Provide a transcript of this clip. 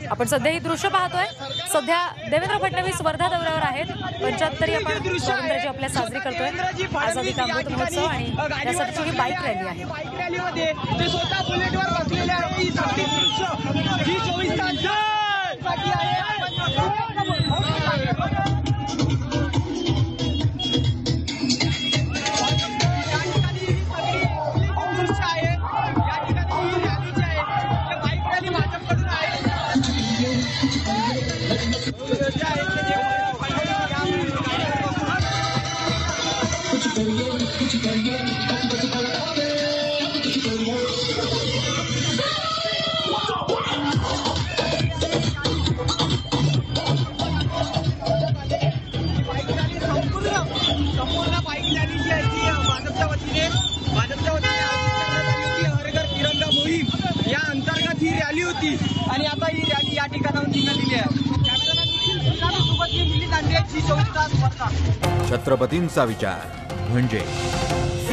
आपण सध्या ही दृश्य पाहतोय। सध्या देवेंद्र फडणवीस वर्धा दौऱ्यावर आहेत। 75 आपण स्वातंत्र्याची आपल्या साजरी करतोय। आझादी का अमृत महोत्सव आणि त्यासाठी ही बाईक रॅली आहे। बाईक रॅलीमध्ये ते स्वतः बुलेटवर बसलेले आहे। ही सगळी दृश्य जी 24 तासांसाठी आहे। संपूर्ण बाईक रॅली जी आहे ती भाजपच्या वतीने हर घर तिरंगा मोहीम या अंतर्गत ही रॅली होती आणि आता ही रॅली या ठिकाणाहून निघालेली आहे। कॅमेरामॅन सोबत मी मिलिंद आंधळे, जी 24 तास वार्ता। छत्रपतींचा विचार म्हणजे